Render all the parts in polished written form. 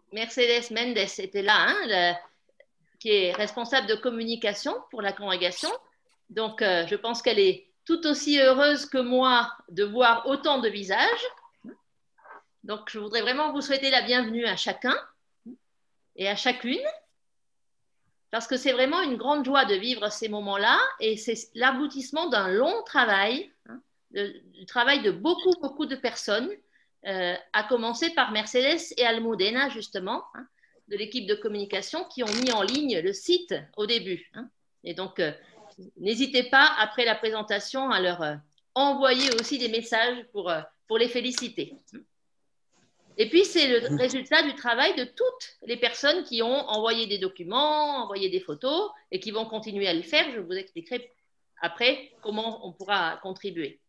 Mercedes Mendes était là, hein, qui est responsable de communication pour la congrégation. Donc, je pense qu'elle est tout aussi heureuse que moi de voir autant de visages. Donc, je voudrais vraiment vous souhaiter la bienvenue à chacun et à chacune, parce que c'est vraiment une grande joie de vivre ces moments-là, et c'est l'aboutissement d'un long travail, hein, du travail de beaucoup de personnes, à commencer par Mercedes et Almudena, justement, hein, de l'équipe de communication, qui ont mis en ligne le site au début. Hein. Et donc, n'hésitez pas, après la présentation, à leur envoyer aussi des messages pour les féliciter. Et puis, c'est le résultat du travail de toutes les personnes qui ont envoyé des documents, envoyé des photos et qui vont continuer à le faire. Je vous expliquerai après comment on pourra contribuer.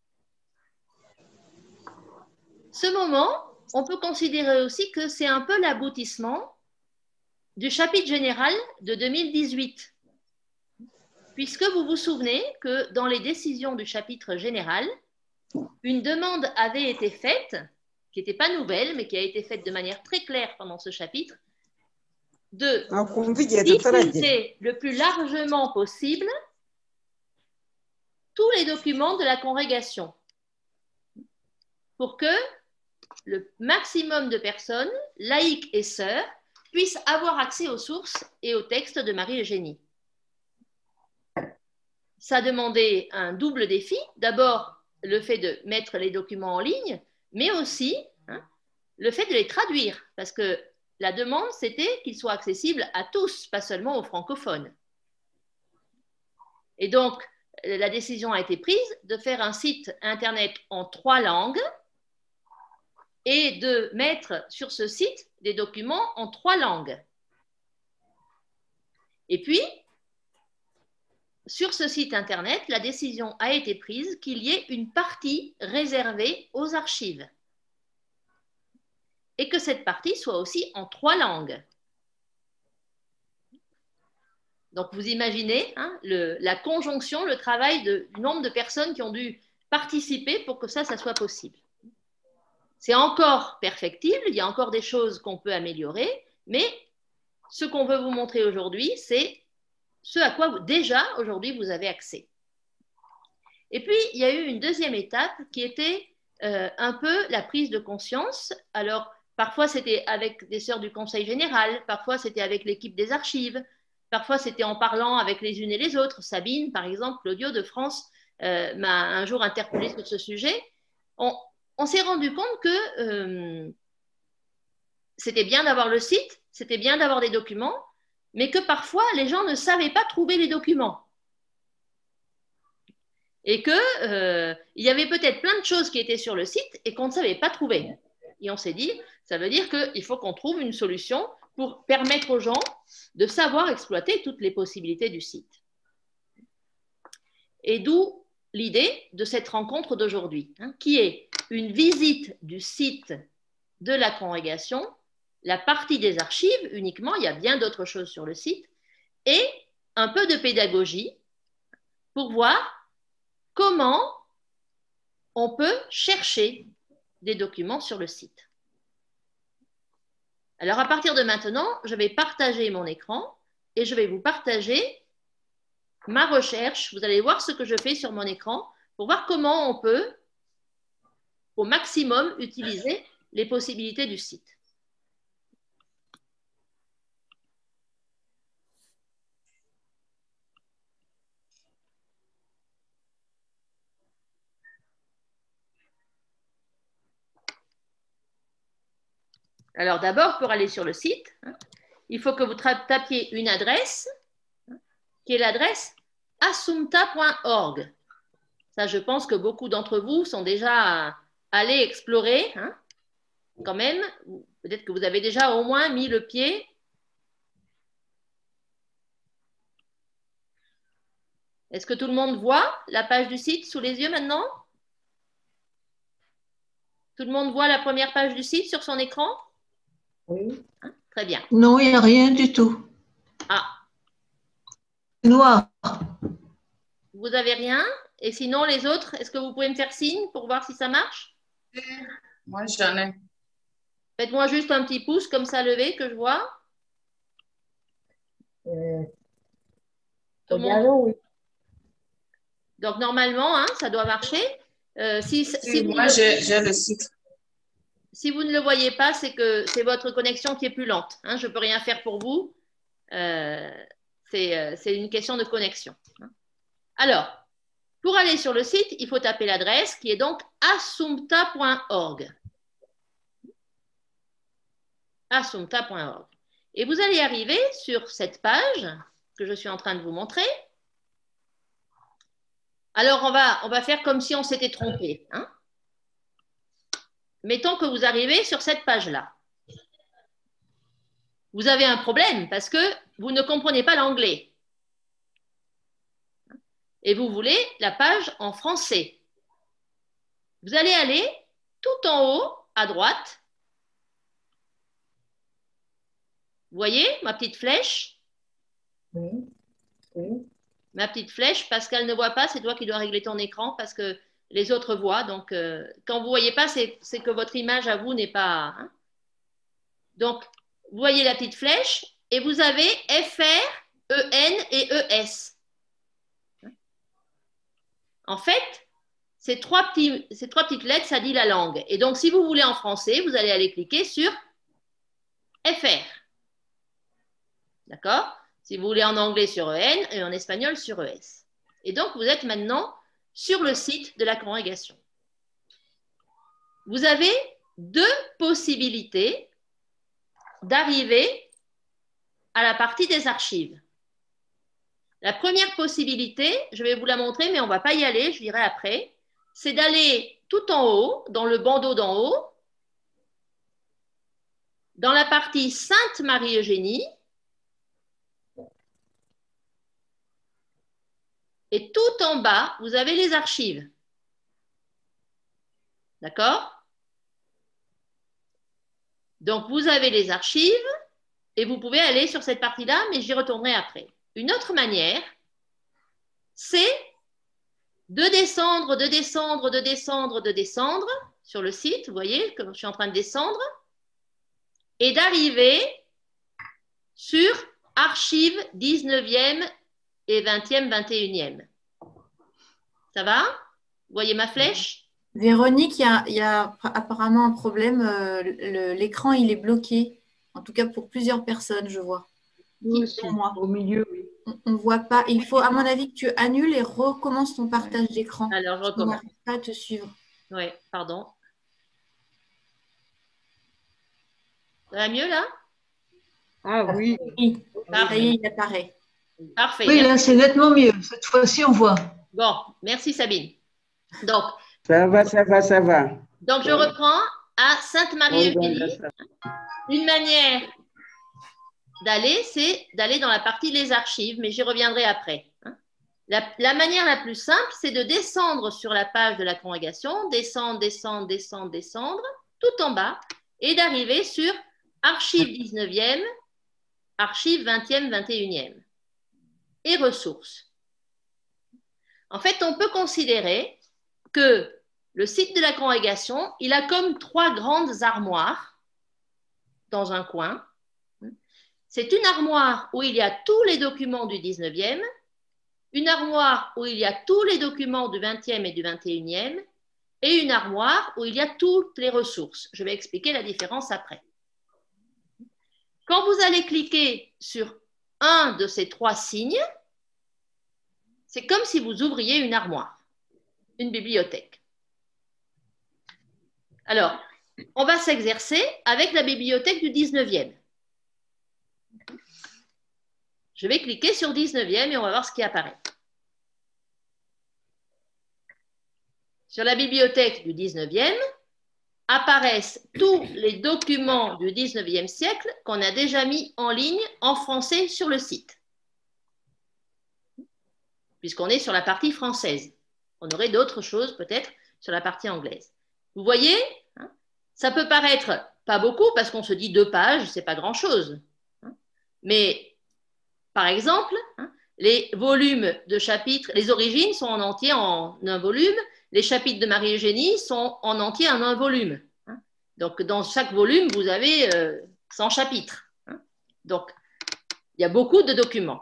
Ce moment, on peut considérer aussi que c'est un peu l'aboutissement du chapitre général de 2018. Puisque vous vous souvenez que dans les décisions du chapitre général, une demande avait été faite, qui n'était pas nouvelle, mais qui a été faite de manière très claire pendant ce chapitre, de diffuser le plus largement possible tous les documents de la congrégation pour que le maximum de personnes, laïcs et sœurs, puissent avoir accès aux sources et aux textes de Marie-Eugénie. Ça demandait un double défi. D'abord, le fait de mettre les documents en ligne, mais aussi le fait de les traduire, parce que la demande, c'était qu'ils soient accessibles à tous, pas seulement aux francophones. Et donc, la décision a été prise de faire un site Internet en 3 langues et de mettre sur ce site des documents en 3 langues. Et puis, sur ce site Internet, la décision a été prise qu'il y ait une partie réservée aux archives et que cette partie soit aussi en 3 langues. Donc, vous imaginez la conjonction, le travail du nombre de personnes qui ont dû participer pour que ça soit possible. C'est encore perfectible, il y a encore des choses qu'on peut améliorer, mais ce qu'on veut vous montrer aujourd'hui, c'est ce à quoi déjà aujourd'hui vous avez accès. Et puis, il y a eu une deuxième étape qui était un peu la prise de conscience. Alors, parfois, c'était avec des sœurs du Conseil général, parfois, c'était avec l'équipe des archives, parfois, c'était en parlant avec les unes et les autres. Sabine, par exemple, l'audio de France, m'a un jour interpellée sur ce sujet. On s'est rendu compte que c'était bien d'avoir le site, c'était bien d'avoir des documents, mais que parfois, les gens ne savaient pas trouver les documents. Et qu'il y avait peut-être plein de choses qui étaient sur le site et qu'on ne savait pas trouver. Et on s'est dit, ça veut dire qu'il faut qu'on trouve une solution pour permettre aux gens de savoir exploiter toutes les possibilités du site. Et d'où l'idée de cette rencontre d'aujourd'hui, qui est une visite du site de la congrégation, la partie des archives uniquement, il y a bien d'autres choses sur le site, et un peu de pédagogie pour voir comment on peut chercher des documents sur le site. Alors, à partir de maintenant, je vais partager mon écran et je vais vous partager ma recherche. Vous allez voir ce que je fais sur mon écran pour voir comment on peut, au maximum, utiliser les possibilités du site. Alors d'abord, pour aller sur le site, il faut que vous tapiez une adresse qui est l'adresse assumpta.org. Ça, je pense que beaucoup d'entre vous sont déjà allés explorer, quand même. Peut-être que vous avez déjà au moins mis le pied. Est-ce que tout le monde voit la page du site sous les yeux maintenant? Tout le monde voit la première page du site sur son écran? Oui. Très bien. Non, il n'y a rien du tout. Ah. Noir. Vous n'avez rien? Et sinon, les autres, est-ce que vous pouvez me faire signe pour voir si ça marche? Moi, j'en ai. Faites-moi juste un petit pouce comme ça levé que je vois. Tout le monde. Oui. Donc, normalement, hein, ça doit marcher. Si vous Moi, j'ai le site. si vous ne le voyez pas, c'est que c'est votre connexion qui est plus lente. Hein, je ne peux rien faire pour vous. C'est une question de connexion. Alors, pour aller sur le site, il faut taper l'adresse qui est donc assumpta.org. Assumpta.org. Et vous allez arriver sur cette page que je suis en train de vous montrer. Alors, on va faire comme si on s'était trompé. Hein. Mettons que vous arrivez sur cette page-là. Vous avez un problème parce que vous ne comprenez pas l'anglais. Et vous voulez la page en français. Vous allez aller tout en haut à droite. Vous voyez ma petite flèche? Oui. Oui. Ma petite flèche, Pascal ne voit pas, c'est toi qui dois régler ton écran parce que les autres voient. Donc, quand vous ne voyez pas, c'est que votre image à vous n'est pas... Hein. Donc, vous voyez la petite flèche et vous avez FR, EN et ES. En fait, ces trois petites lettres, ça dit la langue. Et donc, si vous voulez en français, vous allez aller cliquer sur FR. D'accord? Si vous voulez en anglais sur EN et en espagnol sur ES. Et donc, vous êtes maintenant sur le site de la congrégation. Vous avez deux possibilités d'arriver à la partie des archives. La première possibilité, je vais vous la montrer, mais on ne va pas y aller, je dirai après, c'est d'aller tout en haut, dans le bandeau d'en haut, dans la partie Sainte Marie-Eugénie, et tout en bas, vous avez les archives. D'accord? Donc, vous avez les archives et vous pouvez aller sur cette partie-là, mais j'y retournerai après. Une autre manière, c'est de descendre, de descendre, de descendre, de descendre sur le site. Vous voyez que je suis en train de descendre et d'arriver sur archives 19e et 20e, 21e. Ça va? Vous voyez ma flèche? Véronique, il y a apparemment un problème. L'écran, il est bloqué. En tout cas, pour plusieurs personnes, je vois. Nous aussi, moi. au milieu, oui. On ne voit pas. Il faut, à mon avis, que tu annules et recommences ton partage d'écran. Alors, je recommence. On n'arrive pas à te suivre. Oui, pardon. Ça va mieux là? Ah oui. Oui, ça Parfait. y est, il apparaît. Parfait. Oui, là, c'est nettement mieux. Cette fois-ci, on voit. Bon, merci Sabine. Donc, Ça va, ça va, ça va. donc je reprends à Sainte-Marie-Eugénie. Une manière d'aller, c'est d'aller dans la partie les archives, mais j'y reviendrai après. La manière la plus simple, c'est de descendre sur la page de la congrégation, descendre, descendre, descendre, descendre, tout en bas, et d'arriver sur archives 19e, archives 20e, 21e, et ressources. En fait, on peut considérer que le site de la congrégation, il a comme trois grandes armoires dans un coin. C'est une armoire où il y a tous les documents du 19e, une armoire où il y a tous les documents du 20e et du 21e, et une armoire où il y a toutes les ressources. Je vais expliquer la différence après. Quand vous allez cliquer sur un de ces trois signes, c'est comme si vous ouvriez une armoire, une bibliothèque. Alors, on va s'exercer avec la bibliothèque du 19e. Je vais cliquer sur 19e et on va voir ce qui apparaît. Sur la bibliothèque du 19e, apparaissent tous les documents du 19e siècle qu'on a déjà mis en ligne en français sur le site. Puisqu'on est sur la partie française. On aurait d'autres choses peut-être sur la partie anglaise. Vous voyez, hein, ça peut paraître pas beaucoup parce qu'on se dit 2 pages, c'est pas grand-chose. Hein, mais par exemple, hein, les volumes de chapitres, les origines sont en entier en un volume, les chapitres de Marie-Eugénie sont en entier en un volume. Hein. Donc, dans chaque volume, vous avez 100 chapitres. Hein. Donc, il y a beaucoup de documents.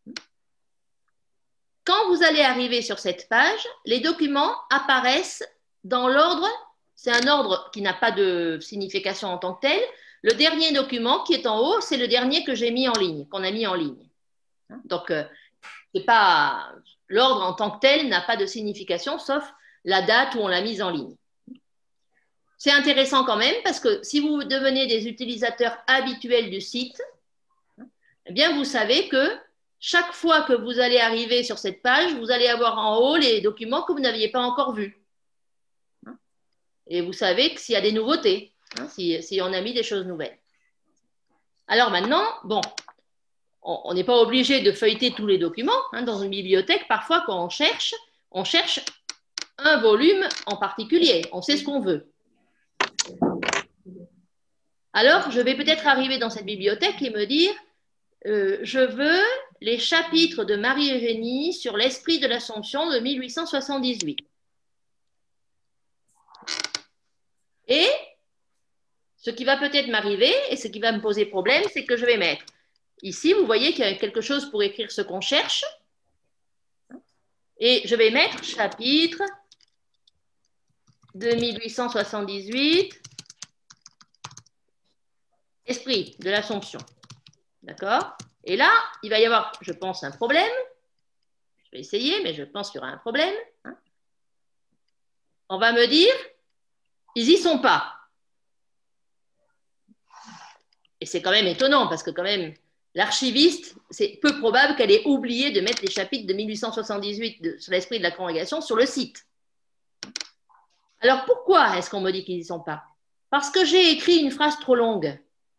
Quand vous allez arriver sur cette page, les documents apparaissent dans l'ordre. C'est un ordre qui n'a pas de signification en tant que tel. Le dernier document qui est en haut, c'est le dernier que j'ai mis en ligne, qu'on a mis en ligne. Donc, c'est pas l'ordre en tant que tel n'a pas de signification, sauf la date où on l'a mise en ligne. C'est intéressant quand même parce que si vous devenez des utilisateurs habituels du site, eh bien, vous savez que chaque fois que vous allez arriver sur cette page, vous allez avoir en haut les documents que vous n'aviez pas encore vus. Et vous savez que s'il y a des nouveautés, si on a mis des choses nouvelles. Alors maintenant, bon, on n'est pas obligé de feuilleter tous les documents. Dans une bibliothèque, parfois, quand on cherche un volume en particulier. On sait ce qu'on veut. Alors, je vais peut-être arriver dans cette bibliothèque et me dire, je veux les chapitres de Marie-Eugénie sur l'esprit de l'Assomption de 1878. Et ce qui va peut-être m'arriver et ce qui va me poser problème, c'est que je vais mettre ici, vous voyez qu'il y a quelque chose pour écrire ce qu'on cherche. Et je vais mettre chapitre de 1878, esprit de l'Assomption. D'accord? Et là, il va y avoir, je pense, un problème. Je vais essayer, mais je pense qu'il y aura un problème. On va me dire, ils n'y sont pas. Et c'est quand même étonnant, parce que quand même, l'archiviste, c'est peu probable qu'elle ait oublié de mettre les chapitres de 1878 sur l'esprit de la congrégation sur le site. Alors pourquoi est-ce qu'on me dit qu'ils n'y sont pas? Parce que j'ai écrit une phrase trop longue.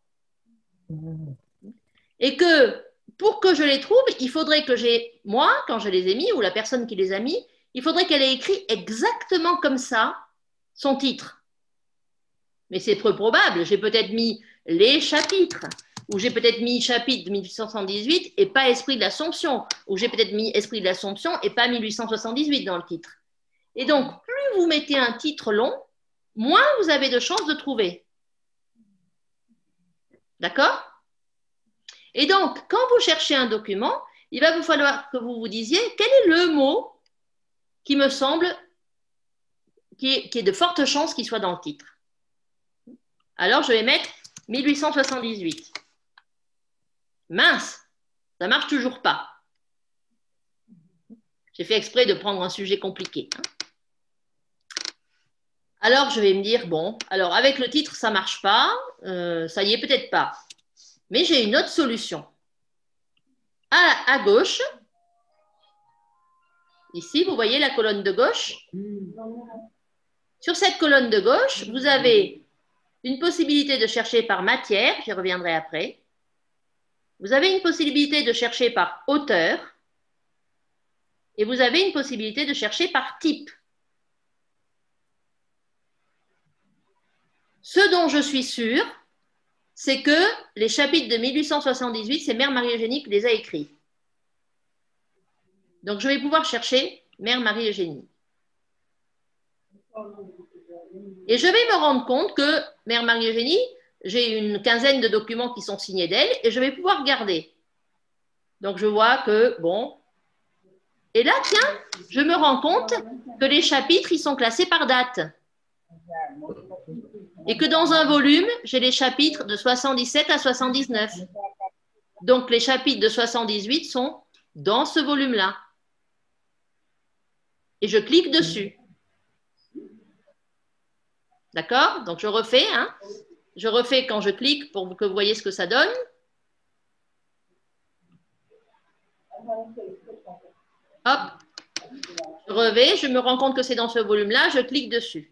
Et que pour que je les trouve, il faudrait que moi, quand je les ai mis, ou la personne qui les a mis, il faudrait qu'elle ait écrit exactement comme ça son titre. Mais c'est peu probable. J'ai peut-être mis les chapitres, ou j'ai peut-être mis chapitre de 1878 et pas esprit de l'Assomption, ou j'ai peut-être mis esprit de l'Assomption et pas 1878 dans le titre. Et donc, plus vous mettez un titre long, moins vous avez de chances de trouver. D'accord? Et donc, quand vous cherchez un document, il va vous falloir que vous vous disiez quel est le mot qui me semble qui est de fortes chances qu'il soit dans le titre. Alors, je vais mettre 1878. Mince, ça ne marche toujours pas. J'ai fait exprès de prendre un sujet compliqué. Alors, je vais me dire, bon, alors avec le titre, ça ne marche pas, ça y est, peut-être pas. Mais j'ai une autre solution. À gauche, ici, vous voyez la colonne de gauche. Sur cette colonne de gauche, vous avez une possibilité de chercher par matière, j'y reviendrai après. Vous avez une possibilité de chercher par auteur. Et vous avez une possibilité de chercher par type. Ce dont je suis sûre, c'est que les chapitres de 1878, c'est Mère Marie-Eugénie qui les a écrits. Donc, je vais pouvoir chercher Mère Marie-Eugénie. Et je vais me rendre compte que Mère Marie-Eugénie, j'ai une quinzaine de documents qui sont signés d'elle et je vais pouvoir regarder. Donc, je vois que, bon. Et là, tiens, je me rends compte que les chapitres, ils sont classés par date. Et que dans un volume, j'ai les chapitres de 77 à 79. Donc, les chapitres de 78 sont dans ce volume-là. Et je clique dessus. D'accord? Donc, je refais. Je refais quand je clique pour que vous voyez ce que ça donne. Hop. Je revais, je me rends compte que c'est dans ce volume-là, je clique dessus.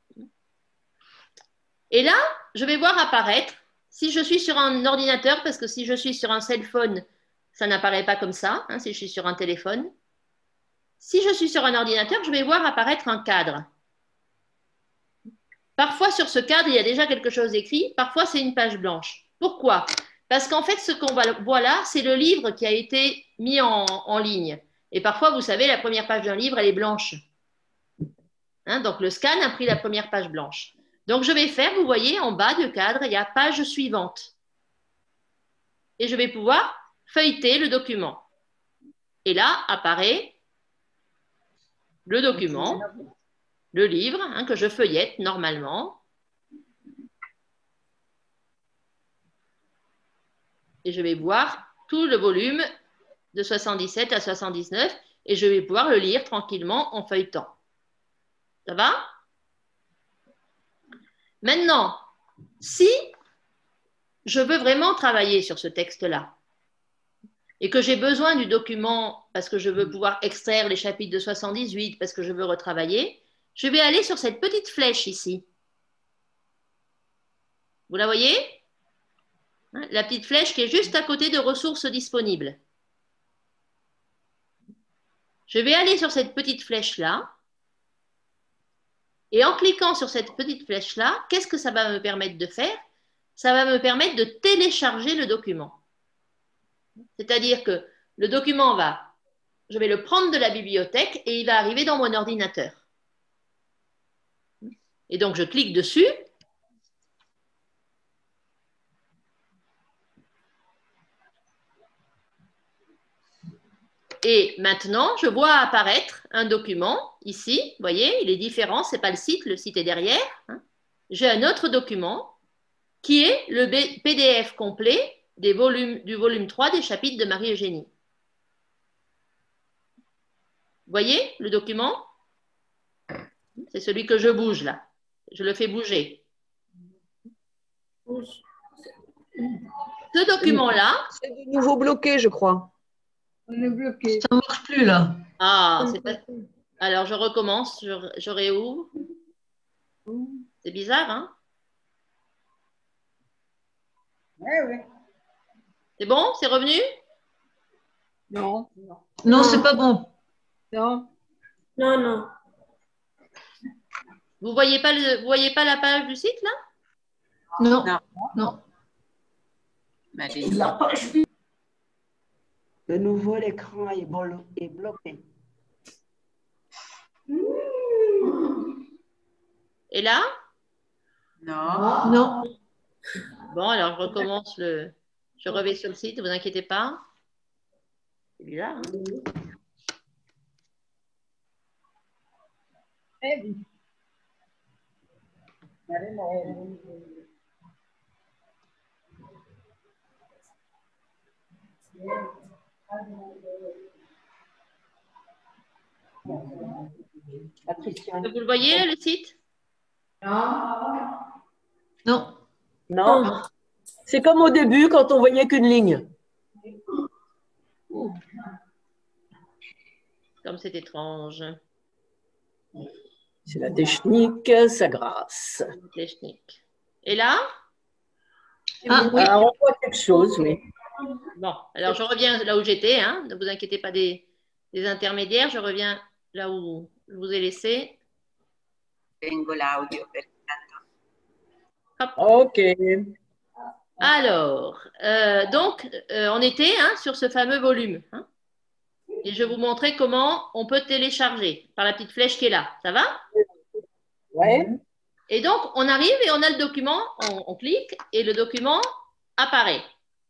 Et là, je vais voir apparaître, si je suis sur un ordinateur, parce que si je suis sur un cell phone, ça n'apparaît pas comme ça, si je suis sur un téléphone. Si je suis sur un ordinateur, je vais voir apparaître un cadre. Parfois, sur ce cadre, il y a déjà quelque chose écrit, parfois, c'est une page blanche. Pourquoi? Parce qu'en fait, ce qu'on voit là, c'est le livre qui a été mis en ligne. Et parfois, vous savez, la première page d'un livre, elle est blanche. Donc, le scan a pris la première page blanche. Donc, je vais faire, vous voyez, en bas du cadre, il y a page suivante. Et je vais pouvoir feuilleter le document. Et là apparaît le document, le livre que je feuillette normalement. Et je vais voir tout le volume de 77 à 79 et je vais pouvoir le lire tranquillement en feuilletant. Ça va? Maintenant, si je veux vraiment travailler sur ce texte-là et que j'ai besoin du document parce que je veux pouvoir extraire les chapitres de 78, parce que je veux retravailler, je vais aller sur cette petite flèche ici. Vous la voyez? La petite flèche qui est juste à côté de ressources disponibles. Je vais aller sur cette petite flèche-là. Et en cliquant sur cette petite flèche-là, qu'est-ce que ça va me permettre de faire? Ça va me permettre de télécharger le document. C'est-à-dire que le document je vais le prendre de la bibliothèque et il va arriver dans mon ordinateur. Et donc, je clique dessus. Et maintenant, je vois apparaître un document ici. Vous voyez, il est différent. Ce n'est pas le site est derrière. J'ai un autre document qui est le PDF complet du volume 3 des chapitres de Marie-Eugénie. Vous voyez le document? C'est celui que je bouge là. Je le fais bouger. Ce document-là… C'est de nouveau bloqué, je crois. On est bloqué. Ça ne marche plus là. Ah, c'est pas… Alors, je recommence, je réouvre. C'est bizarre, hein? Ouais. C'est bon? C'est revenu? Non. Non, c'est pas bon. Non. Non. Vous voyez pas la page du site là? Non. Non. Non. De nouveau, l'écran est bloqué. Et là? Non. Non. Bon, alors je recommence je reviens sur le site, ne vous inquiétez pas. C'est bizarre, hein? Patricia. Vous le voyez là, le site? Non. Non. C'est comme au début quand on voyait qu'une ligne. Comme c'est étrange. C'est la technique, sa grâce. Technique. Et là? Ah oui. Alors, on voit quelque chose, oui. Bon, alors je reviens là où j'étais, hein. Ne vous inquiétez pas des intermédiaires, je reviens là où je vous ai laissé. Hop. OK. Alors, donc, on était sur ce fameux volume. Hein, et je vais vous montrer comment on peut télécharger par la petite flèche qui est là. Ça va? Ouais. Et donc, on arrive et on a le document, on clique et le document apparaît.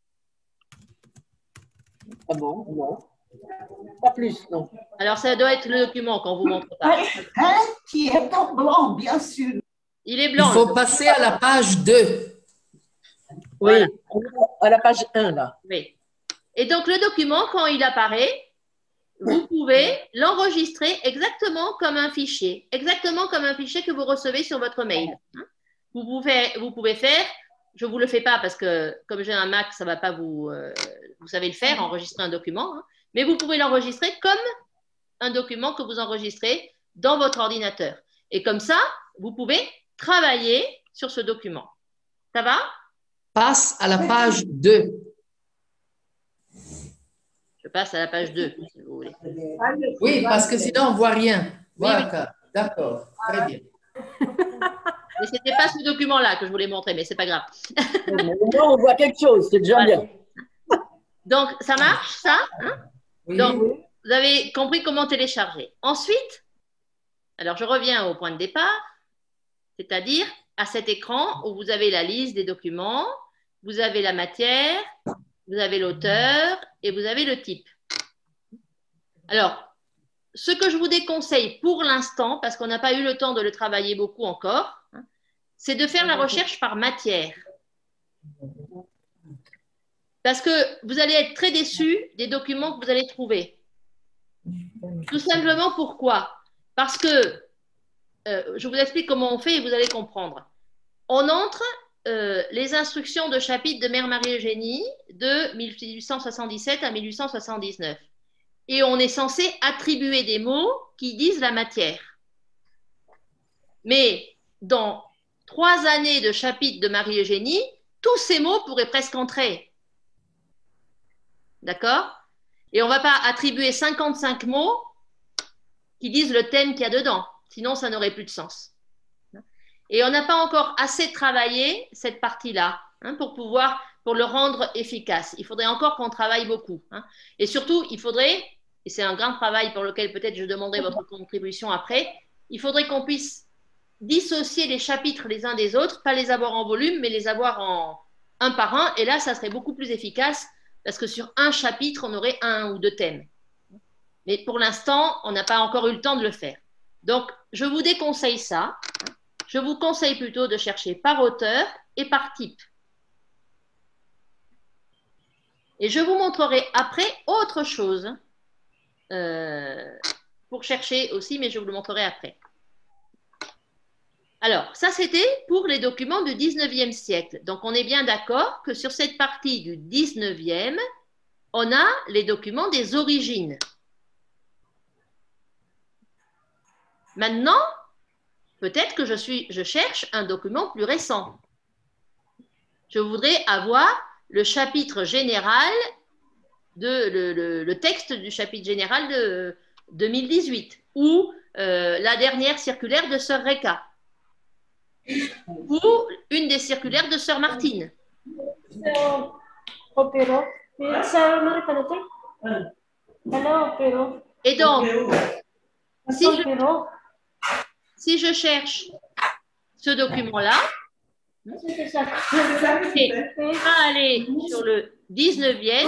Ah bon? Non. Pas plus, non. Alors, ça doit être le document qu'on vous montre pas. Qui est en blanc, bien sûr. Il est Il blanc. faut passer à la page 2. Oui, Voilà. à la page 1, là. Oui. Et donc, le document, quand il apparaît, vous pouvez l'enregistrer exactement comme un fichier que vous recevez sur votre mail. Vous pouvez faire, je ne vous le fais pas parce que comme j'ai un Mac, ça ne va pas vous savez le faire, enregistrer un document, hein, mais vous pouvez l'enregistrer comme un document que vous enregistrez dans votre ordinateur. Et comme ça, vous pouvez travailler sur ce document. Ça va? Passe à la page 2. Je passe à la page 2, si vous voulez. Oui, parce que sinon, on ne voit rien. Voilà. D'accord. Très bien. Mais ce n'était pas ce document-là que je voulais montrer, mais ce n'est pas grave. Maintenant, on voit quelque chose, c'est déjà Voilà. bien. Donc, ça marche, ça, hein? Oui. Donc, vous avez compris comment télécharger. Ensuite, alors je reviens au point de départ, c'est-à-dire à cet écran où vous avez la liste des documents, vous avez la matière, vous avez l'auteur et vous avez le type. Alors, ce que je vous déconseille pour l'instant, parce qu'on n'a pas eu le temps de le travailler beaucoup encore, c'est de faire la recherche par matière. Parce que vous allez être très déçus des documents que vous allez trouver. Tout simplement pourquoi? Parce que, je vous explique comment on fait et vous allez comprendre. On entre les instructions de chapitre de Mère Marie-Eugénie de 1877 à 1879. Et on est censé attribuer des mots qui disent la matière. Mais dans 3 années de chapitre de Marie-Eugénie, tous ces mots pourraient presque entrer. D'accord? Et on ne va pas attribuer 55 mots qui disent le thème qu'il y a dedans. Sinon, ça n'aurait plus de sens. Et on n'a pas encore assez travaillé cette partie-là pour le rendre efficace. Il faudrait encore qu'on travaille beaucoup. Et surtout, il faudrait, et c'est un grand travail pour lequel peut-être je demanderai votre contribution après, il faudrait qu'on puisse dissocier les chapitres les uns des autres, pas les avoir en volume, mais les avoir en un par un. Et là, ça serait beaucoup plus efficace parce que sur un chapitre, on aurait 1 ou 2 thèmes. Mais pour l'instant, on n'a pas encore eu le temps de le faire. Donc, je vous déconseille ça. Je vous conseille plutôt de chercher par auteur et par type. Et je vous montrerai après autre chose pour chercher aussi, mais je vous le montrerai après. Alors, ça c'était pour les documents du 19e siècle. Donc, on est bien d'accord que sur cette partie du 19e, on a les documents des origines. Maintenant, peut-être que je cherche un document plus récent. Je voudrais avoir le chapitre général, le texte du chapitre général de 2018 ou la dernière circulaire de Sœur Reka ou une des circulaires de Sœur Martine. Et donc, si je cherche ce document-là, je vais aller sur le 19e.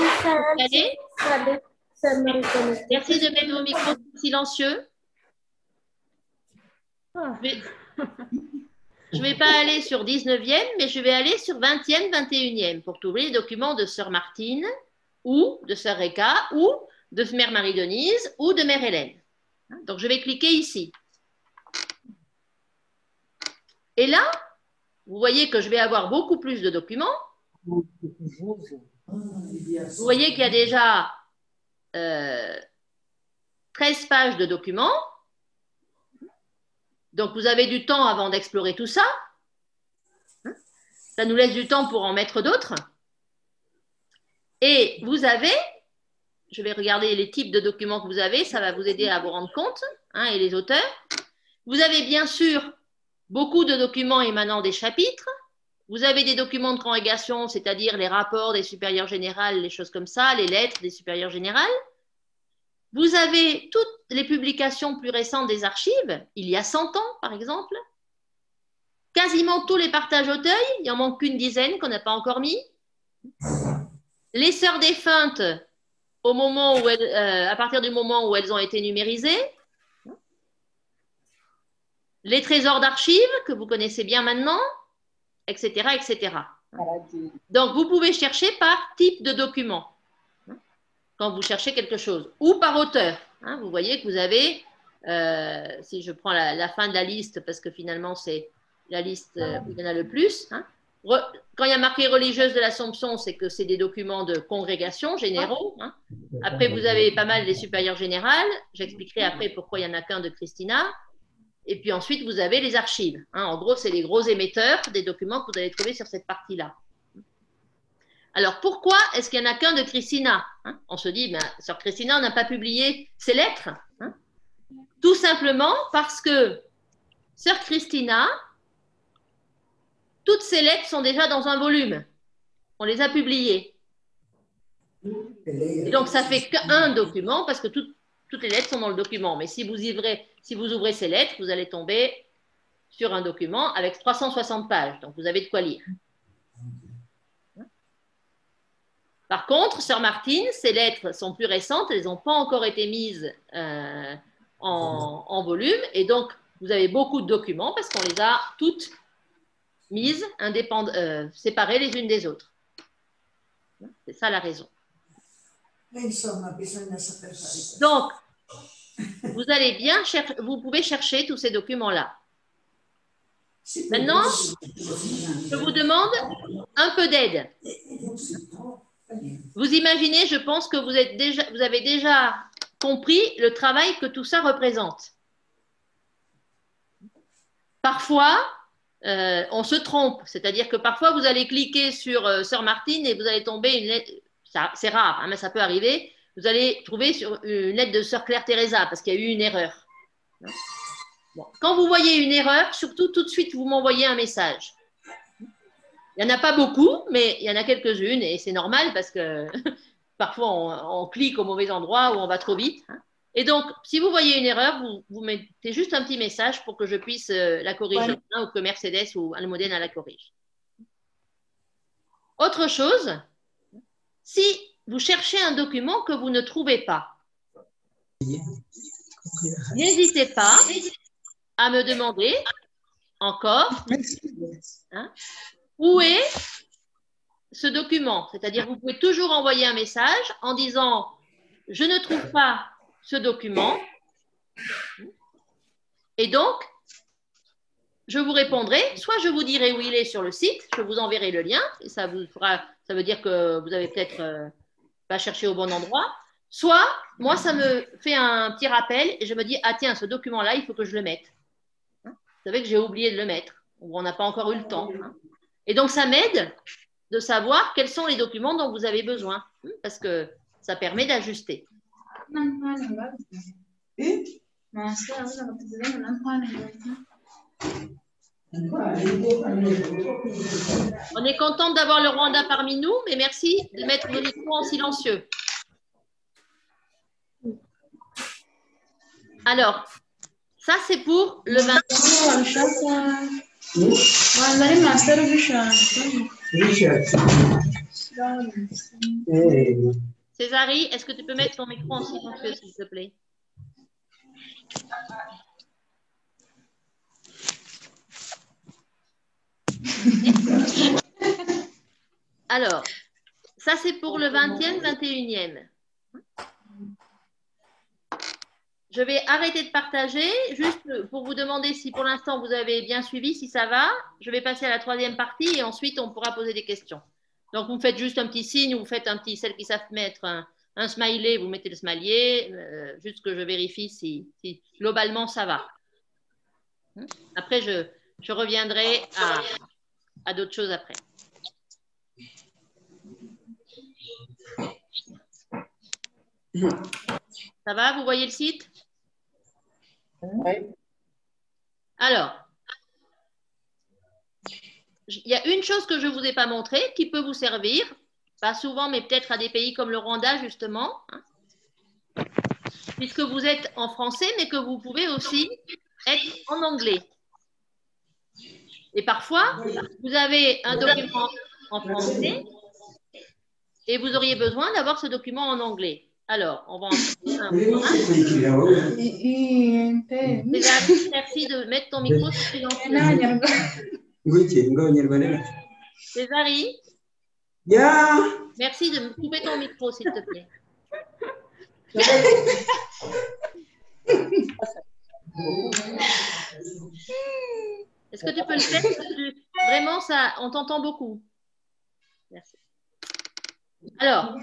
Merci de mettre vos micros silencieux. Je ne vais pas aller sur 19e, mais je vais aller sur 20e, 21e pour trouver les documents de Sœur Martine ou de Sœur Reka ou de Mère Marie-Denise ou de Mère Hélène. Donc, je vais cliquer ici. Et là, vous voyez que je vais avoir beaucoup plus de documents. Vous voyez qu'il y a déjà 13 pages de documents. Donc, vous avez du temps avant d'explorer tout ça. Ça nous laisse du temps pour en mettre d'autres. Et vous avez, je vais regarder les types de documents que vous avez, ça va vous aider à vous rendre compte, et les auteurs. Vous avez bien sûr beaucoup de documents émanant des chapitres. Vous avez des documents de congrégation, c'est-à-dire les rapports des supérieures générales, les choses comme ça, les lettres des supérieures générales. Vous avez toutes les publications plus récentes des archives, il y a 100 ans par exemple. Quasiment tous les partages Auteuil, il en manque qu'une dizaine qu'on n'a pas encore mis. Les sœurs défuntes, à partir du moment où elles ont été numérisées. Les trésors d'archives, que vous connaissez bien maintenant, etc., etc. Donc, vous pouvez chercher par type de document, quand vous cherchez quelque chose, ou par auteur. Vous voyez que vous avez, si je prends la fin de la liste, parce que finalement, c'est la liste où il y en a le plus. Quand il y a marqué religieuse de l'Assomption, c'est que c'est des documents de congrégation généraux. Après, vous avez pas mal des supérieures générales. J'expliquerai après pourquoi il n'y en a qu'un de Christina. Et puis ensuite, vous avez les archives. En gros, c'est les gros émetteurs des documents que vous allez trouver sur cette partie-là. Alors, pourquoi est-ce qu'il n'y en a qu'un de Christina? On se dit, Sœur Christina, on n'a pas publié ses lettres. Tout simplement parce que Sœur Christina, toutes ses lettres sont déjà dans un volume. On les a publiées. Et donc, ça fait qu'un document parce que toutes les lettres sont dans le document. Mais si vous ouvrez ces lettres, vous allez tomber sur un document avec 360 pages. Donc, vous avez de quoi lire. Par contre, Sœur Martine, ces lettres sont plus récentes, elles n'ont pas encore été mises en volume. Et donc, vous avez beaucoup de documents parce qu'on les a toutes mises, séparées les unes des autres. C'est ça la raison. Donc, vous allez bien vous pouvez chercher tous ces documents-là. Maintenant, je vous demande un peu d'aide. Vous imaginez, je pense que vous avez déjà compris le travail que tout ça représente. Parfois, on se trompe, c'est-à-dire que parfois vous allez cliquer sur Sœur Martine et vous allez tomber une lettre, c'est rare, hein, mais ça peut arriver, vous allez trouver sur une lettre de Sœur Claire Teresa parce qu'il y a eu une erreur. Bon. Quand vous voyez une erreur, surtout tout de suite, vous m'envoyez un message. Il n'y en a pas beaucoup, mais il y en a quelques-unes et c'est normal parce que parfois on clique au mauvais endroit ou on va trop vite. Hein. Et donc, si vous voyez une erreur, vous mettez juste un petit message pour que je puisse la corriger ou que Mercedes ou Almudena la corrige. Autre chose, si vous cherchez un document que vous ne trouvez pas, n'hésitez pas à me demander encore hein, où est ce document. C'est-à-dire, vous pouvez toujours envoyer un message en disant « Je ne trouve pas ce document. » Et donc, je vous répondrai, soit je vous dirai où il est sur le site, je vous enverrai le lien, et ça veut dire que vous avez peut-être pas cherché au bon endroit, soit moi, ça me fait un petit rappel et je me dis, ah tiens, ce document-là, il faut que je le mette. Vous savez que j'ai oublié de le mettre, ou on n'a pas encore eu le temps. Hein. Et donc, ça m'aide de savoir quels sont les documents dont vous avez besoin, parce que ça permet d'ajuster. On est content d'avoir le Rwanda parmi nous, mais merci de mettre vos micros en silencieux. Alors, ça c'est pour le 20. Césari, est-ce que tu peux mettre ton micro en silencieux, s'il te plaît? Alors, ça c'est pour le 20e, 21e. Je vais arrêter de partager, juste pour vous demander si pour l'instant vous avez bien suivi, si ça va. Je vais passer à la 3e partie et ensuite on pourra poser des questions. Donc vous me faites juste un petit signe, vous faites un petit, celles qui savent mettre un smiley, vous mettez le smiley, juste que je vérifie si globalement ça va. Après, je reviendrai à d'autres choses après. Ça va, vous voyez le site? Oui. Alors, il y a une chose que je ne vous ai pas montrée qui peut vous servir, pas souvent, mais peut-être à des pays comme le Rwanda, justement, hein, puisque vous êtes en français, mais que vous pouvez aussi être en anglais. Et parfois, vous avez un document en français et vous auriez besoin d'avoir ce document en anglais. Alors, on va en faire un point. Merci de mettre ton micro sur silencieux. Césari, merci de me couper ton micro, s'il te plaît. Est-ce que tu peux le faire? Vraiment, ça, on t'entend beaucoup. Merci. Alors,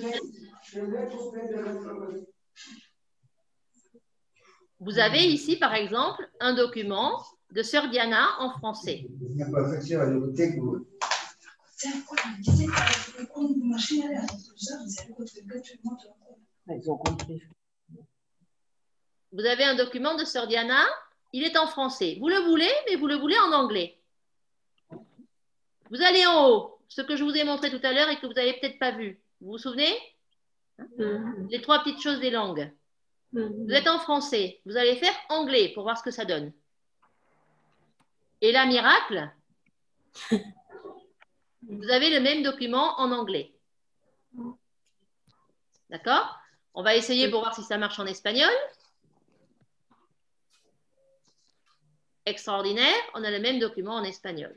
vous avez ici, par exemple, un document de Sœur Diana en français. Vous avez un document de Sœur Diana, il est en français. Vous le voulez, mais vous le voulez en anglais. Vous allez en haut, ce que je vous ai montré tout à l'heure et que vous n'avez peut-être pas vu. Vous vous souvenez? Les 3 petites choses des langues. Vous êtes en français. Vous allez faire anglais pour voir ce que ça donne. Et là, miracle, vous avez le même document en anglais. D'accord? On va essayer pour voir si ça marche en espagnol. Extraordinaire, on a le même document en espagnol.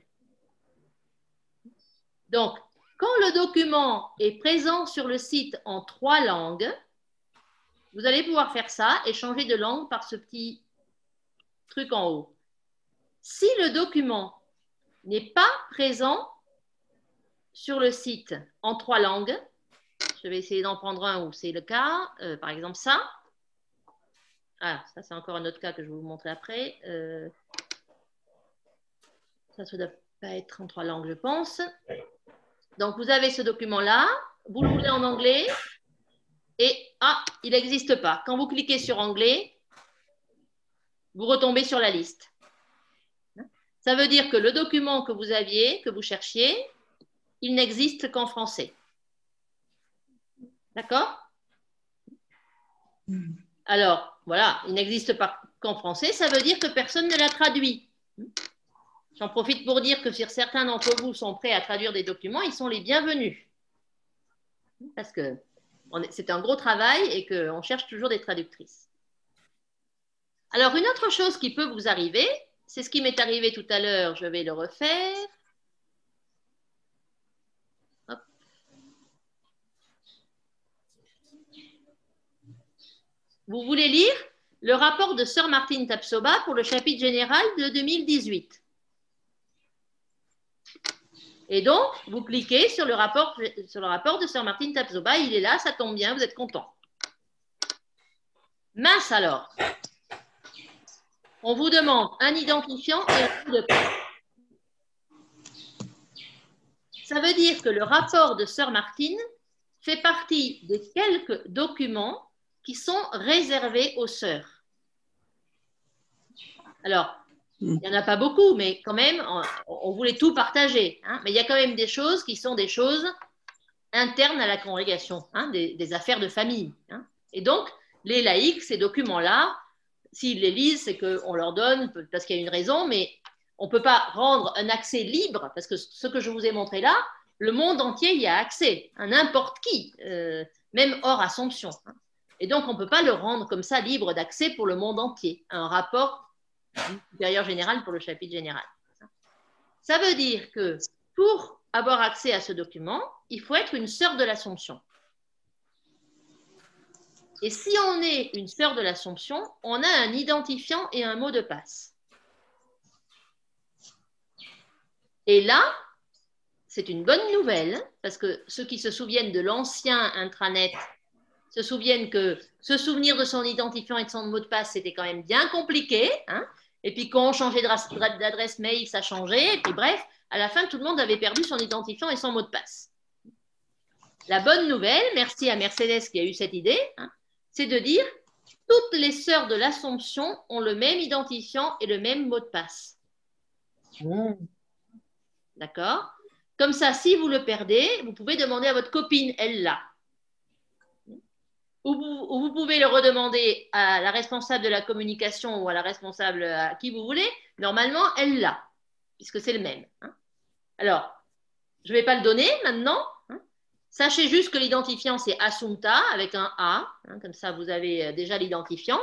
Donc, quand le document est présent sur le site en 3 langues, vous allez pouvoir faire ça et changer de langue par ce petit truc en haut. Si le document n'est pas présent sur le site en 3 langues, je vais essayer d'en prendre un où c'est le cas, par exemple ça. Ah, ça c'est encore un autre cas que je vais vous montrer après. Ça ne doit pas être en 3 langues, je pense. Donc, vous avez ce document-là, vous le voulez en anglais, et il n'existe pas. Quand vous cliquez sur anglais, vous retombez sur la liste. Ça veut dire que le document que vous aviez, que vous cherchiez, il n'existe qu'en français. D'accord? Alors, voilà, il n'existe pas qu'en français, ça veut dire que personne ne l'a traduit. J'en profite pour dire que si certains d'entre vous sont prêts à traduire des documents, ils sont les bienvenus. Parce que c'est un gros travail et qu'on cherche toujours des traductrices. Alors, une autre chose qui peut vous arriver, c'est ce qui m'est arrivé tout à l'heure, je vais le refaire. Hop. Vous voulez lire le rapport de Sir Martin Tapsoba pour le chapitre général de 2018. Et donc, vous cliquez sur le rapport de Sir Martin Tapsoba, il est là, ça tombe bien, vous êtes content. Mince alors. On vous demande un identifiant et un mot de passe. Ça veut dire que le rapport de Sir Martin fait partie des quelques documents qui sont réservés aux sœurs. Alors, il n'y en a pas beaucoup, mais quand même, on voulait tout partager. Hein, mais il y a quand même des choses qui sont des choses internes à la congrégation, hein, des affaires de famille. Hein. Et donc, les laïcs, ces documents-là, s'ils les lisent, c'est qu'on leur donne, parce qu'il y a une raison, mais on ne peut pas rendre un accès libre, parce que ce que je vous ai montré là, le monde entier y a accès, hein, n'importe qui, même hors Assomption. Hein. Et donc, on ne peut pas le rendre comme ça libre d'accès pour le monde entier, un rapport supérieur général pour le chapitre général. Ça veut dire que pour avoir accès à ce document, il faut être une sœur de l'Assomption. Et si on est une sœur de l'Assomption, on a un identifiant et un mot de passe. Et là, c'est une bonne nouvelle, parce que ceux qui se souviennent de l'ancien intranet se souviennent que se souvenir de son identifiant et de son mot de passe, c'était quand même bien compliqué. Hein. Et puis quand on changeait d'adresse mail, ça changeait. Et puis bref, à la fin, tout le monde avait perdu son identifiant et son mot de passe. La bonne nouvelle, merci à Mercedes qui a eu cette idée, hein, c'est de dire toutes les sœurs de l'Assomption ont le même identifiant et le même mot de passe. D'accord? Comme ça, si vous le perdez, vous pouvez demander à votre copine, elle l'a. Ou vous pouvez le redemander à la responsable de la communication ou à la responsable à qui vous voulez. Normalement, elle l'a, puisque c'est le même. Hein. Alors, je ne vais pas le donner maintenant. Hein. Sachez juste que l'identifiant, c'est Assunta avec un A. Hein, comme ça, vous avez déjà l'identifiant.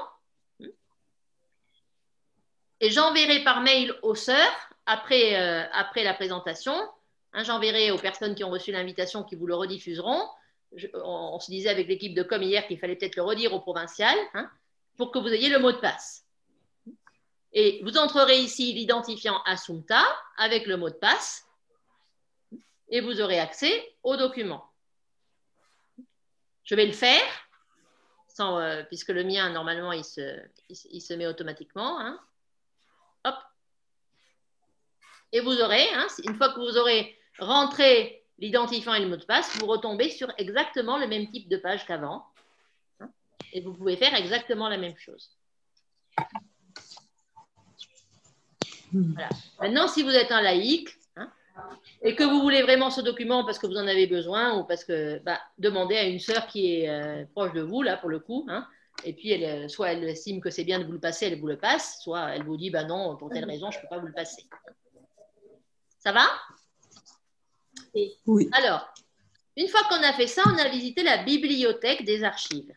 Et j'enverrai par mail aux sœurs, après la présentation, hein, j'enverrai aux personnes qui ont reçu l'invitation qui vous le rediffuseront. On se disait avec l'équipe de com hier qu'il fallait peut-être le redire au provincial, hein, pour que vous ayez le mot de passe. Et vous entrerez ici l'identifiant Assunta avec le mot de passe et vous aurez accès au document. Je vais le faire, puisque le mien, normalement, il se met automatiquement. Hein. Hop. Et vous aurez, hein, une fois que vous aurez rentré l'identifiant et le mot de passe, vous retombez sur exactement le même type de page qu'avant. Hein, et vous pouvez faire exactement la même chose. Voilà. Maintenant, si vous êtes un laïc, hein, et que vous voulez vraiment ce document parce que vous en avez besoin ou parce que demandez à une sœur qui est proche de vous, là, pour le coup, hein, Et puis, soit elle estime que c'est bien de vous le passer, elle vous le passe, soit elle vous dit, bah non, pour telle raison, je ne peux pas vous le passer. Ça va? Oui. Alors, une fois qu'on a fait ça, on a visité la bibliothèque des archives,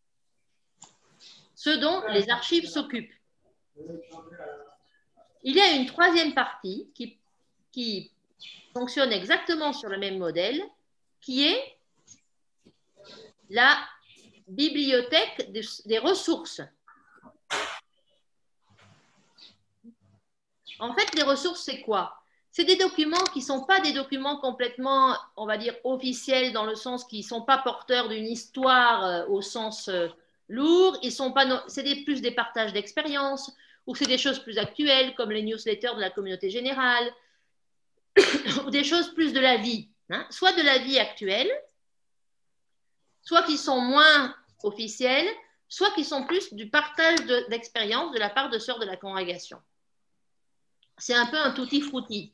ce dont les archives s'occupent. Il y a une troisième partie qui fonctionne exactement sur le même modèle, qui est la bibliothèque des ressources. En fait, les ressources, c'est quoi? C'est des documents qui ne sont pas des documents complètement, on va dire, officiels, dans le sens qu'ils ne sont pas porteurs d'une histoire au sens lourd. C'est plus des partages d'expériences, ou c'est des choses plus actuelles, comme les newsletters de la communauté générale, ou des choses plus de la vie, hein, soit de la vie actuelle, soit qui sont moins officielles, soit qui sont plus du partage d'expériences de la part de sœurs de la congrégation. C'est un peu un tutti-frutti.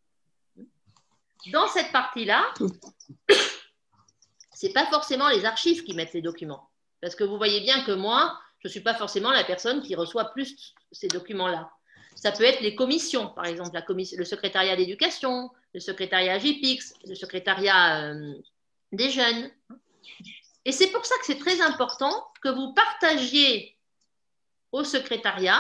Dans cette partie-là, ce n'est pas forcément les archives qui mettent les documents. Parce que vous voyez bien que moi, je ne suis pas forcément la personne qui reçoit plus ces documents-là. Ça peut être les commissions, par exemple, le secrétariat d'éducation, le secrétariat JPIX, le secrétariat des jeunes. Et c'est pour ça que c'est très important que vous partagiez au secrétariat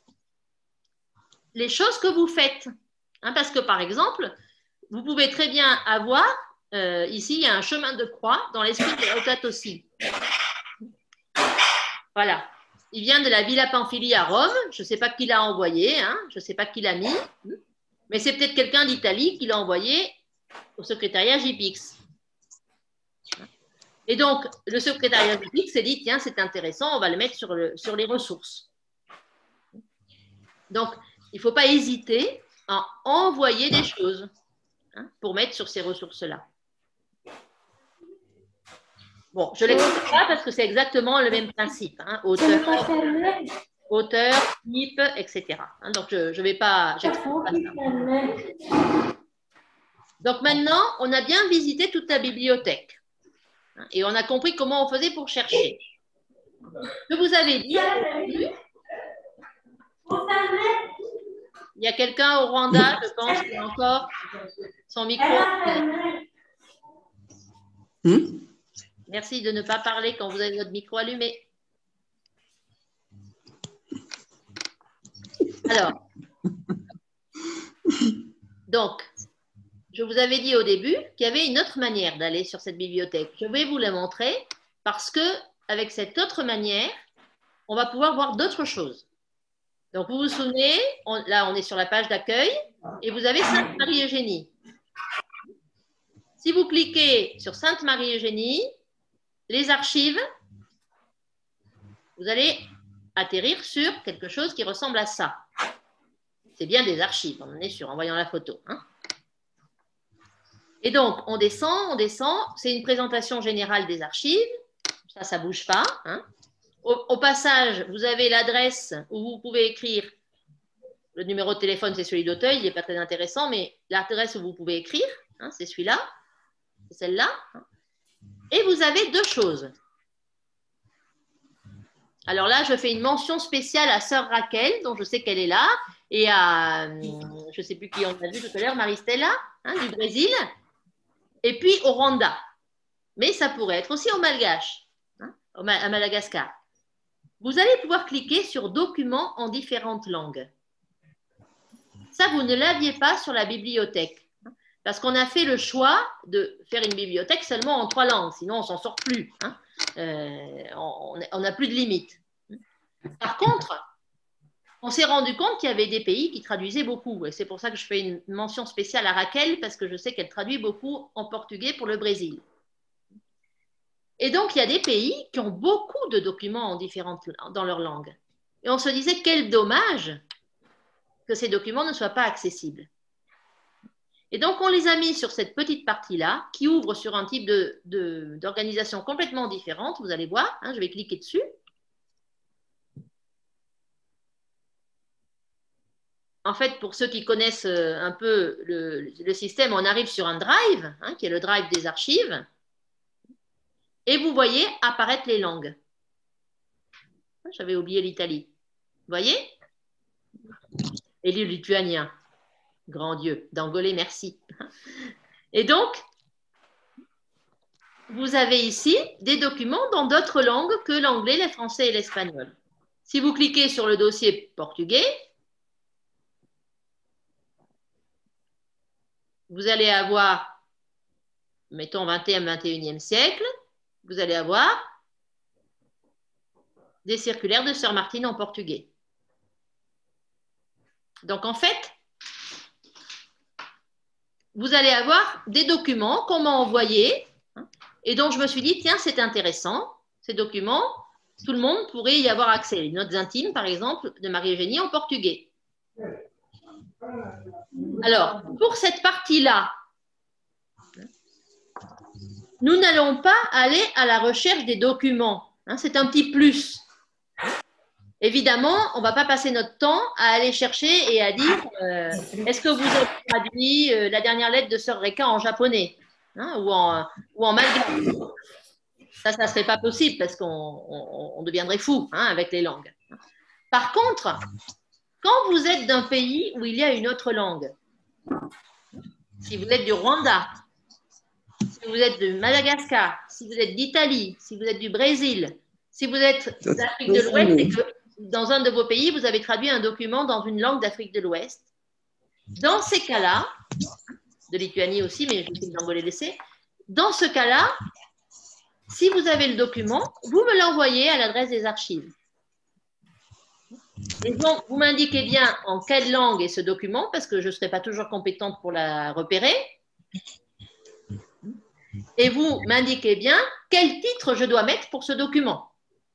les choses que vous faites. Hein, parce que, par exemple, vous pouvez très bien avoir, ici, il y a un chemin de croix dans l'esprit de Laudato Si. Voilà. Il vient de la Villa Pamphili à Rome. Je ne sais pas qui l'a envoyé, hein, je ne sais pas qui l'a mis, mais c'est peut-être quelqu'un d'Italie qui l'a envoyé au secrétariat JPIX. Et donc, le secrétariat JPIX s'est dit, tiens, c'est intéressant, on va le mettre sur les ressources. Donc, il ne faut pas hésiter à envoyer des choses, hein, pour mettre sur ces ressources-là. Bon, je ne l'explique pas parce que c'est exactement le même principe, hein, auteur, type, etc. Hein, donc, je ne vais pas, j'explique pas ça. Donc maintenant, on a bien visité toute la bibliothèque, hein, et on a compris comment on faisait pour chercher. Je vous avais dit, il y a quelqu'un au Rwanda, je pense, qui a encore son micro. Merci de ne pas parler quand vous avez votre micro allumé. Alors, donc, je vous avais dit au début qu'il y avait une autre manière d'aller sur cette bibliothèque. Je vais vous la montrer parce qu'avec cette autre manière, on va pouvoir voir d'autres choses. Donc, vous vous souvenez, là, on est sur la page d'accueil et vous avez Sainte Marie-Eugénie. Si vous cliquez sur Sainte Marie-Eugénie, les archives, vous allez atterrir sur quelque chose qui ressemble à ça. C'est bien des archives, on en est sûr en voyant la photo, hein. Et donc, on descend, c'est une présentation générale des archives, ça ne bouge pas, hein. Au passage, vous avez l'adresse où vous pouvez écrire, le numéro de téléphone, c'est celui d'Auteuil, il n'est pas très intéressant, mais l'adresse où vous pouvez écrire, hein, c'est celui-là, c'est celle-là. Et vous avez deux choses. Alors là, je fais une mention spéciale à sœur Raquel, dont je sais qu'elle est là, et à, je ne sais plus qui on a vu tout à l'heure, Maristella, hein, du Brésil, et puis au Rwanda. Mais ça pourrait être aussi au Malgache, hein, à Madagascar. Vous allez pouvoir cliquer sur documents en différentes langues. Ça, vous ne l'aviez pas sur la bibliothèque, hein, parce qu'on a fait le choix de faire une bibliothèque seulement en 3 langues, sinon on ne s'en sort plus, hein. On n'a plus de limites. Par contre, on s'est rendu compte qu'il y avait des pays qui traduisaient beaucoup. Et c'est pour ça que je fais une mention spéciale à Raquel, parce que je sais qu'elle traduit beaucoup en portugais pour le Brésil. Et donc, il y a des pays qui ont beaucoup de documents dans leur langue. Et on se disait, quel dommage que ces documents ne soient pas accessibles. Et donc, on les a mis sur cette petite partie-là, qui ouvre sur un type d'organisation complètement différente. Vous allez voir, hein, je vais cliquer dessus. En fait, pour ceux qui connaissent un peu le système, on arrive sur un drive, hein, qui est le drive des archives. Et vous voyez apparaître les langues. J'avais oublié l'Italie. Vous voyez? Et le lituanien. Grand Dieu. D'Angolais, merci. Et donc, vous avez ici des documents dans d'autres langues que l'anglais, le français et l'espagnol. Si vous cliquez sur le dossier portugais, vous allez avoir, mettons 21e siècle, vous allez avoir des circulaires de Sœur Martine en portugais. Donc en fait, vous allez avoir des documents qu'on m'a envoyés et dont je me suis dit, tiens, c'est intéressant, ces documents, tout le monde pourrait y avoir accès. Les notes intimes, par exemple, de Marie-Eugénie en portugais. Alors, pour cette partie-là, nous n'allons pas aller à la recherche des documents. C'est un petit plus. Évidemment, on ne va pas passer notre temps à aller chercher et à dire est-ce que vous avez traduit la dernière lettre de Sœur Reka en japonais ou en malgache. Ça ne serait pas possible parce qu'on deviendrait fou avec les langues. Par contre, quand vous êtes d'un pays où il y a une autre langue, si vous êtes du Rwanda, si vous êtes de Madagascar, si vous êtes d'Italie, si vous êtes du Brésil, si vous êtes d'Afrique de l'Ouest et que dans un de vos pays, vous avez traduit un document dans une langue d'Afrique de l'Ouest, dans ces cas-là, de Lituanie aussi, mais je sais que l'Angolais laissé, dans ce cas-là, si vous avez le document, vous me l'envoyez à l'adresse des archives. Et donc, vous m'indiquez bien en quelle langue est ce document, parce que je ne serai pas toujours compétente pour la repérer. Et vous m'indiquez bien quel titre je dois mettre pour ce document.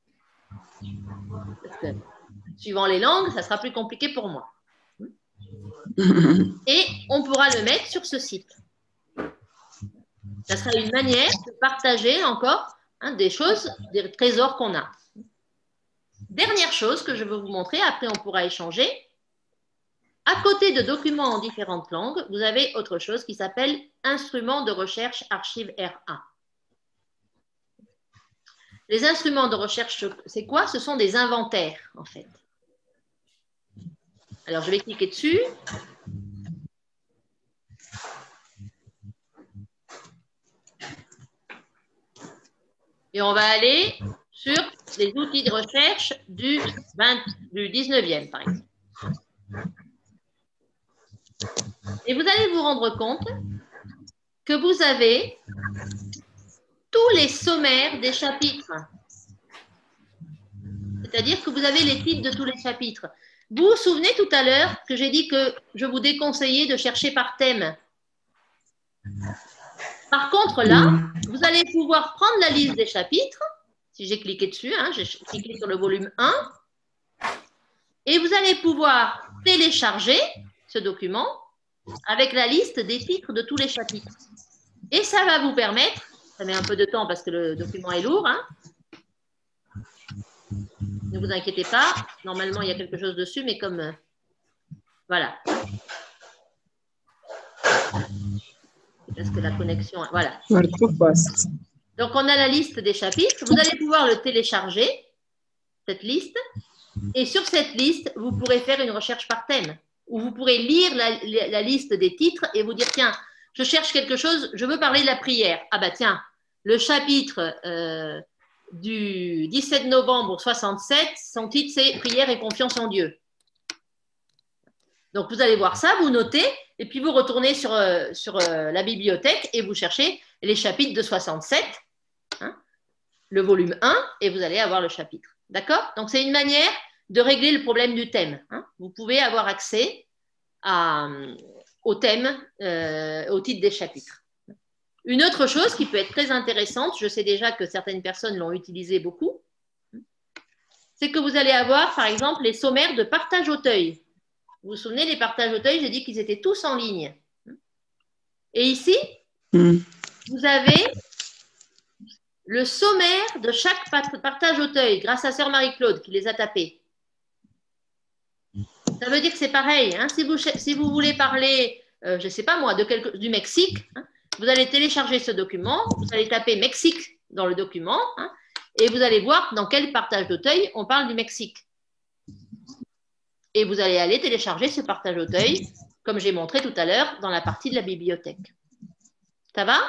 Parce que, suivant les langues, ça sera plus compliqué pour moi. Et on pourra le mettre sur ce site. Ça sera une manière de partager encore des choses, des trésors qu'on a. Dernière chose que je veux vous montrer, après on pourra échanger. À côté de documents en différentes langues, vous avez autre chose qui s'appelle instruments de recherche archive RA. Les instruments de recherche, c'est quoi? Ce sont des inventaires, en fait. Alors, je vais cliquer dessus. Et on va aller sur les outils de recherche du 19e, par exemple. Et vous allez vous rendre compte que vous avez tous les sommaires des chapitres. C'est-à-dire que vous avez les titres de tous les chapitres. Vous vous souvenez tout à l'heure que j'ai dit que je vous déconseillais de chercher par thème. Par contre, là, vous allez pouvoir prendre la liste des chapitres. Si j'ai cliqué dessus, j'ai cliqué sur le volume 1. Et vous allez pouvoir télécharger ce document avec la liste des titres de tous les chapitres. Et ça va vous permettre, ça met un peu de temps parce que le document est lourd, ne vous inquiétez pas, normalement il y a quelque chose dessus, mais comme, voilà. Parce que la connexion, voilà. Donc on a la liste des chapitres, vous allez pouvoir le télécharger, cette liste, et sur cette liste, vous pourrez faire une recherche par thème, où vous pourrez lire la liste des titres et vous dire, tiens, je cherche quelque chose, je veux parler de la prière. Ah bah tiens, le chapitre du 17 novembre 67, son titre c'est « Prière et confiance en Dieu ». Donc vous allez voir ça, vous notez, et puis vous retournez sur la bibliothèque et vous cherchez les chapitres de 67, le volume 1, et vous allez avoir le chapitre. D'accord? Donc c'est une manière de régler le problème du thème. Vous pouvez avoir accès au thème, au titre des chapitres. Une autre chose qui peut être très intéressante, je sais déjà que certaines personnes l'ont utilisé beaucoup, c'est que vous allez avoir, par exemple, les sommaires de partage Auteuil. Vous vous souvenez, les partages Auteuil, j'ai dit qu'ils étaient tous en ligne. Et ici, vous avez le sommaire de chaque partage Auteuil, grâce à Sœur Marie-Claude qui les a tapés. Ça veut dire que c'est pareil. Si vous voulez parler, je ne sais pas moi, du Mexique, vous allez télécharger ce document, vous allez taper Mexique dans le document, et vous allez voir dans quel partage d'Auteuil on parle du Mexique. Et vous allez aller télécharger ce partage d'Auteuil, comme j'ai montré tout à l'heure, dans la partie de la bibliothèque. Ça va?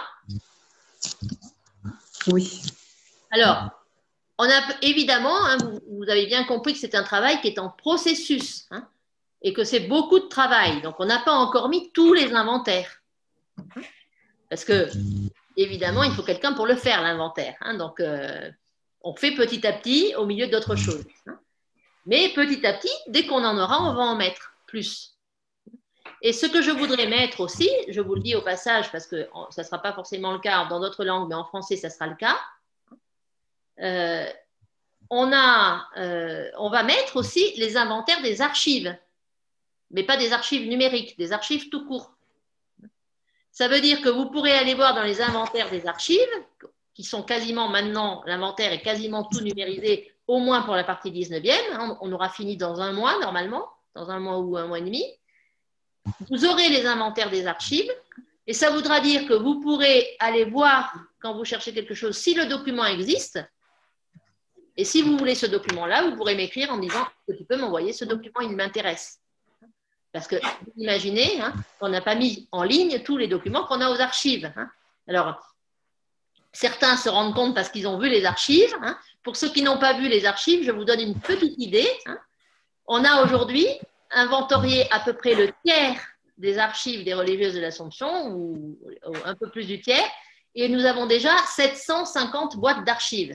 Oui. Alors, on a évidemment, hein, vous avez bien compris que c'est un travail qui est en processus, hein, et que c'est beaucoup de travail. Donc, on n'a pas encore mis tous les inventaires. Parce que, évidemment, il faut quelqu'un pour le faire, l'inventaire. Hein. Donc, on fait petit à petit au milieu d'autres choses. Hein. Mais petit à petit, dès qu'on en aura, on va en mettre plus. Et ce que je voudrais mettre aussi, je vous le dis au passage, parce que ça ne sera pas forcément le cas dans d'autres langues, mais en français, ça sera le cas. On va mettre aussi les inventaires des archives, mais pas des archives numériques, des archives tout court. Ça veut dire que vous pourrez aller voir dans les inventaires des archives, qui sont quasiment maintenant, l'inventaire est quasiment tout numérisé, au moins pour la partie 19e. Hein, on aura fini dans un mois, normalement, dans un mois ou un mois et demi. Vous aurez les inventaires des archives, et ça voudra dire que vous pourrez aller voir, quand vous cherchez quelque chose, si le document existe. Et si vous voulez ce document-là, vous pourrez m'écrire en disant que tu peux m'envoyer ce document, il m'intéresse. Parce que vous imaginez, hein, on n'a pas mis en ligne tous les documents qu'on a aux archives. Hein. Alors, certains se rendent compte parce qu'ils ont vu les archives. Hein. Pour ceux qui n'ont pas vu les archives, je vous donne une petite idée. Hein. On a aujourd'hui inventorié à peu près le tiers des archives des religieuses de l'Assomption, ou un peu plus du tiers, et nous avons déjà 750 boîtes d'archives.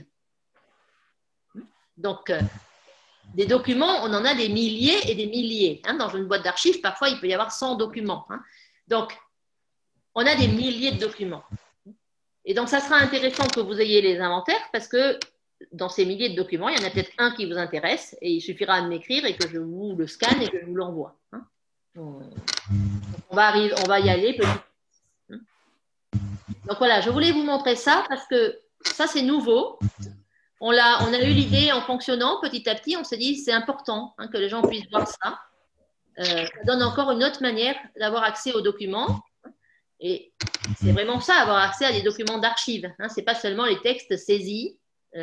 Donc, des documents, on en a des milliers et des milliers. Hein. Dans une boîte d'archives, parfois, il peut y avoir 100 documents. Hein. Donc, on a des milliers de documents. Et donc, ça sera intéressant que vous ayez les inventaires parce que dans ces milliers de documents, il y en a peut-être un qui vous intéresse et il suffira de m'écrire et que je vous le scanne et que je vous l'envoie. Hein. On va y aller petit à petit. Donc, voilà, je voulais vous montrer ça parce que ça, c'est nouveau. On a eu l'idée en fonctionnant petit à petit, on s'est dit c'est important hein, que les gens puissent voir ça. Ça donne encore une autre manière d'avoir accès aux documents. Et c'est vraiment ça, avoir accès à des documents d'archives. Hein. Ce n'est pas seulement les textes saisis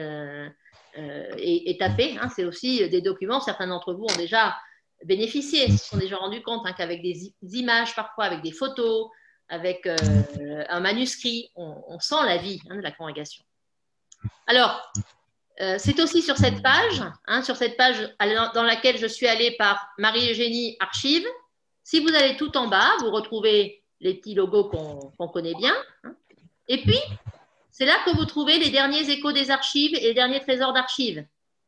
et tapés, hein. C'est aussi des documents, certains d'entre vous ont déjà bénéficié, se sont déjà rendus compte hein, qu'avec des images parfois, avec des photos, avec un manuscrit, on sent la vie hein, de la congrégation. Alors, c'est aussi sur cette page dans laquelle je suis allée par Marie-Eugénie Archives. Si vous allez tout en bas, vous retrouvez les petits logos qu'on connaît bien. Hein. Et puis, c'est là que vous trouvez les derniers échos des archives et les derniers trésors d'archives.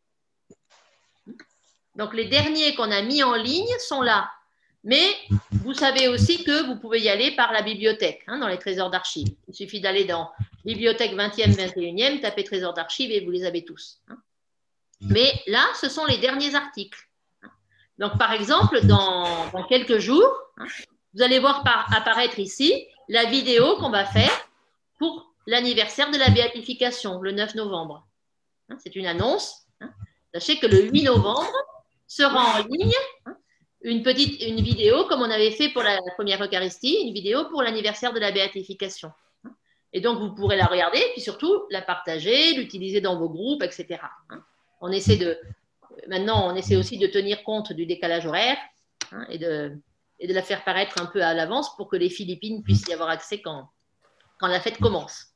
Donc, les derniers qu'on a mis en ligne sont là. Mais vous savez aussi que vous pouvez y aller par la bibliothèque, hein, dans les trésors d'archives. Il suffit d'aller dans bibliothèque 20e, 21e, taper trésors d'archives et vous les avez tous. Hein. Mais là, ce sont les derniers articles. Donc, par exemple, dans quelques jours, hein, vous allez voir apparaître ici la vidéo qu'on va faire pour l'anniversaire de la béatification, le 9 novembre. Hein, c'est une annonce. Hein. Sachez que le 8 novembre sera en ligne une vidéo comme on avait fait pour la première Eucharistie, une vidéo pour l'anniversaire de la béatification. Et donc, vous pourrez la regarder, puis surtout la partager, l'utiliser dans vos groupes, etc. Maintenant, on essaie aussi de tenir compte du décalage horaire hein, et de la faire paraître un peu à l'avance pour que les Philippines puissent y avoir accès quand la fête commence.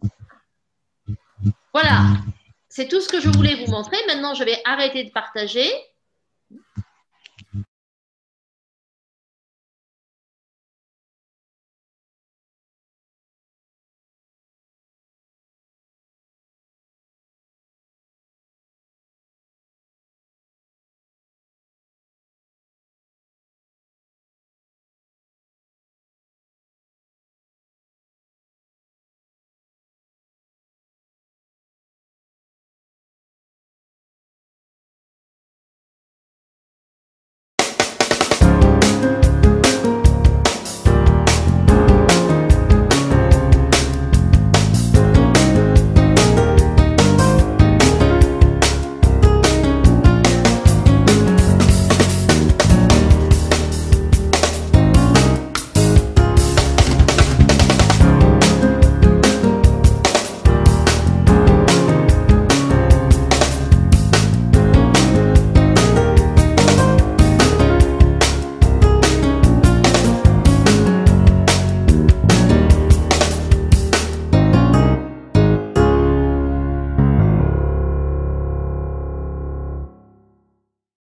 Voilà, c'est tout ce que je voulais vous montrer. Maintenant, je vais arrêter de partager